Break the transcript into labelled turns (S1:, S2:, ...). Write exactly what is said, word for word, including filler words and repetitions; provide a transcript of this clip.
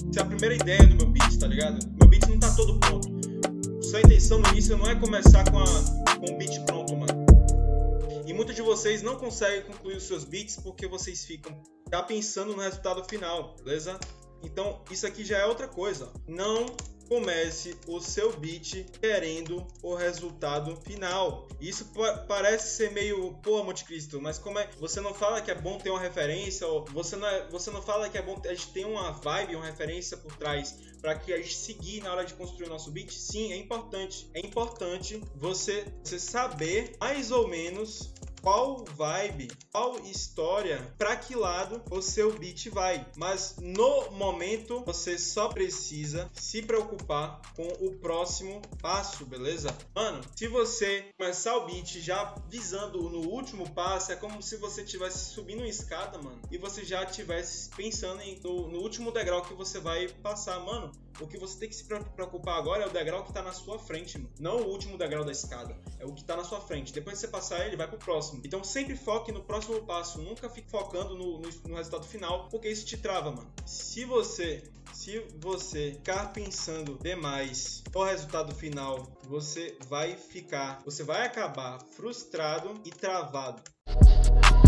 S1: Essa é a primeira ideia do meu beat, tá ligado? Meu beat não tá todo pronto. Sua intenção no início não é começar com, a, com o beat pronto, mano. E muitos de vocês não conseguem concluir os seus beats porque vocês ficam já pensando no resultado final, beleza? Então, isso aqui já é outra coisa. Não comece o seu beat querendo o resultado final. Isso parece ser meio, pô, Monte Cristo, mas como é? Você não fala que é bom ter uma referência, ou você não, é, você não fala que é bom a gente ter uma vibe, uma referência por trás para que a gente seguir na hora de construir o nosso beat? Sim, é importante. É importante você, você saber mais ou menos qual vibe, qual história, para que lado o seu beat vai. Mas no momento você só precisa se preocupar com o próximo passo, beleza? Mano, se você começar o beat já visando no último passo, é como se você estivesse subindo uma escada, mano, e você já estivesse pensando em, no, no último degrau que você vai passar, mano. O que você tem que se preocupar agora é o degrau que tá na sua frente, mano. Não o último degrau da escada. É o que tá na sua frente. Depois que você passar ele, vai pro próximo. Então sempre foque no próximo passo. Nunca fique focando no, no, no resultado final, porque isso te trava, mano. Se você, se você ficar pensando demais no resultado final, você vai ficar, você vai acabar frustrado e travado.